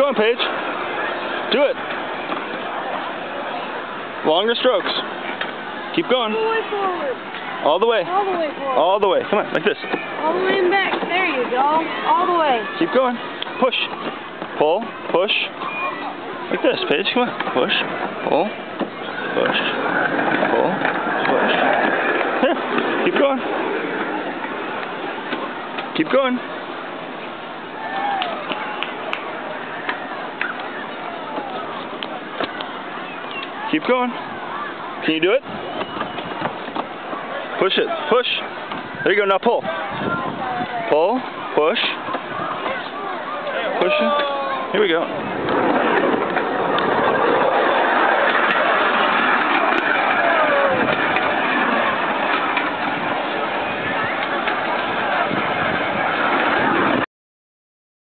on, Paige. Do it. Longer strokes. Keep going. All the way forward. All the way. All the way forward. All the way. Come on, like this. All the way back. There you go. All the way. Keep going. Push. Pull. Push. Like this, Paige. Come on. Push. Pull. Push. Pull. Push. There. Keep going. Keep going. Keep going. Can you do it? Push it. Push. There you go. Now pull. Pull. Push. Push it. Here we go.